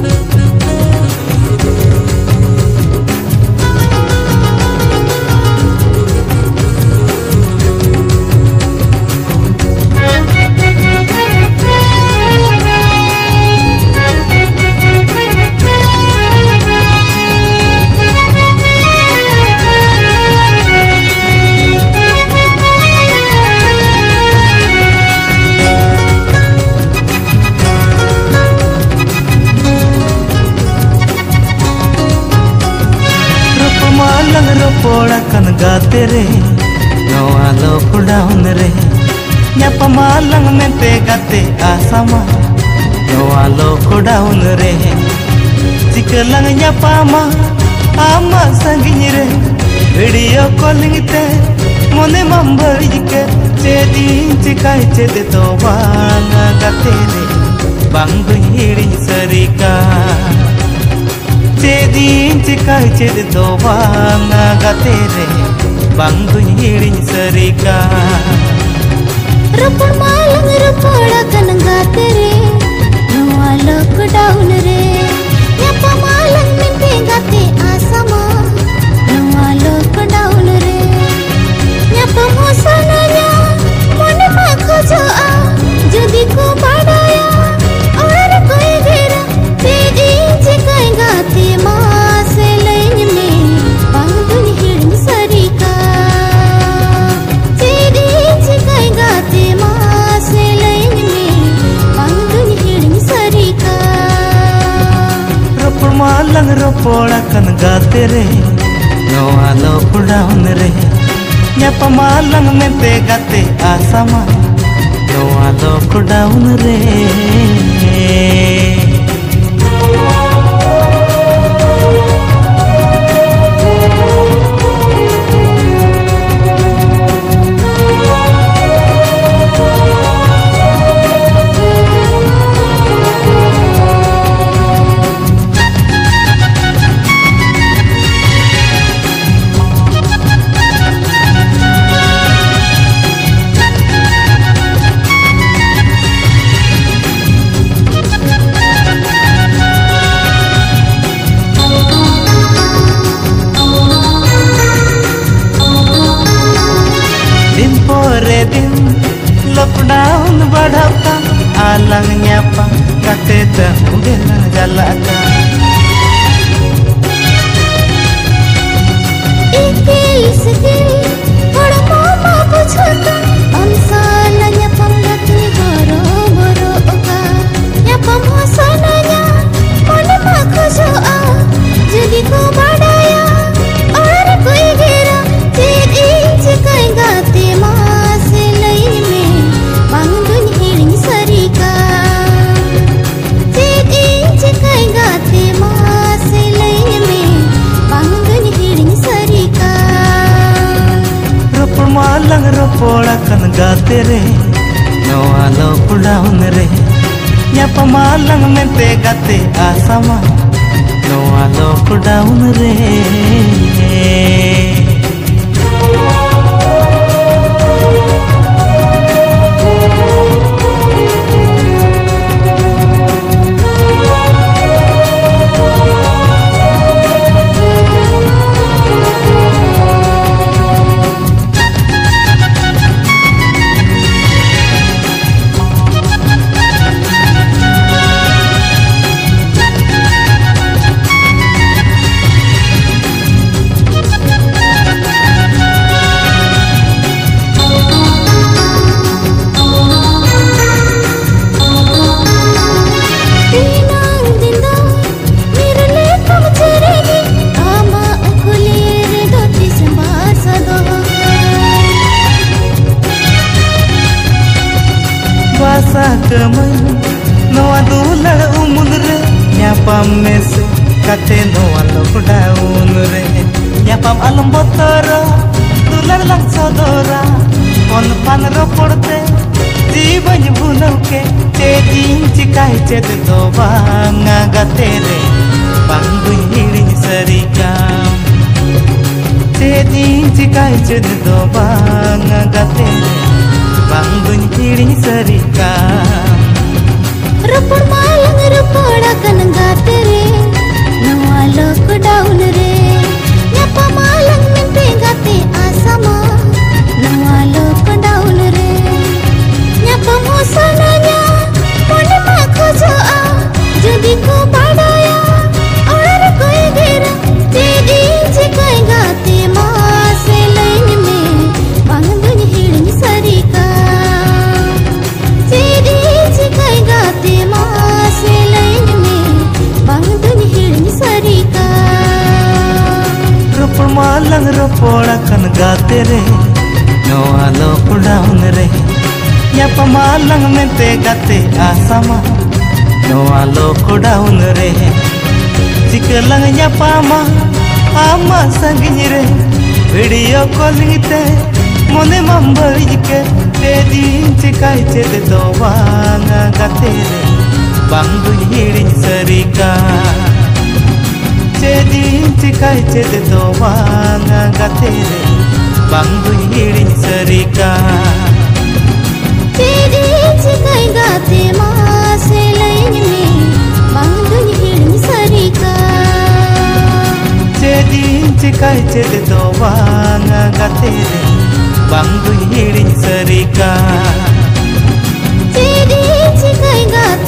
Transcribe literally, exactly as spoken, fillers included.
Porakan gatere noa lockdown re nyapa malang mente gate asama noa lockdown re cikelang nyapa ma ama sangin re video calling te mone mambari ke cedi cikai cede to banga gatere bang hiring serika Cedin cikai cede to banga gatere bang hiring serika Rapor malang rapora kan gatere noa lockdown re nyapa malang mimpi gate asama noa lockdown re nyapa mosananya mone ma khojoa jodi ko badaya aur koi gera cedin cikai gate ma se lain me bang hiring serika cedin cikai gate ma se lain me bang hiring serika Rapor malang rapora kan gatere noa lockdown re nyapa malang mente gate asama noa lockdown re दिन lockdown बढ़ता alang nyapa kate udah jalaka Iki isdi bada mama puchata amsala nyapa gatni goro goro oka nyapa mosananya mone ma khojoa jodi ko badaya aur koi gera cedi cikai gate ma malang rapora kan gatere noa lockdown re nyapa malang mente gate asama noa lockdown re Kemai noa dular umur re nyapam mes kate noa lockdown re nyapam alam botara dular lang sodora on pan roporte jiban bhulau ke cedin cikai ced to banga gatere bang hiring serika cedin cikai ced to banga gatere bang hiring serika Rapor malang rapora kan gate गाते रे नोआ lockdown रे ᱧᱟᱯᱟᱢᱟ ᱞᱟᱝ ᱢᱮᱱᱛᱮ ᱜᱟᱛᱮ ᱟᱥᱟᱢᱟ ᱱᱚᱣᱟ lockdown ᱨᱮ ᱪᱤᱠᱟᱹ ᱞᱟᱝ ᱧᱟᱯᱟᱢᱟ ᱟᱢᱟᱜ ᱥᱟᱺᱜᱤᱧ ᱨᱮ ᱵᱷᱤᱰᱤᱭᱳ ᱠᱚᱞᱤᱝ ᱛᱮ ᱢᱚᱱᱮ ᱢᱟᱢ ᱵᱟᱹᱲᱤᱡ ᱠᱮᱫ ᱛᱮᱫᱤᱧ ᱪᱤᱠᱟᱹᱭ ᱪᱮᱫ ᱫᱚ ᱵᱟᱝᱟ ᱜᱟᱛᱮ ᱨᱮ ᱵᱟᱝ ᱫᱩᱧ ᱦᱤᱲᱤᱧ ᱥᱟᱹᱨᱤ ᱠᱟᱱ ᱪᱮᱫᱤᱧ ᱪᱤᱠᱟᱹᱭ ᱪᱮᱫ ᱫᱚ ᱵᱟᱝᱟ ᱜᱟᱛᱮ ᱨᱮ ᱵᱟᱝ ᱫᱩᱧ ᱦᱤᱲᱤᱧ ᱥᱟᱹᱨᱤ ᱠᱟᱱ तेरी चिकाई गाते मासे लाइन में बांधुन हिड़न सरिका तेरी चिकाई चेद दो वांगा गाते रे बांधुन हिड़न सरिका तेरी चिकाई गाते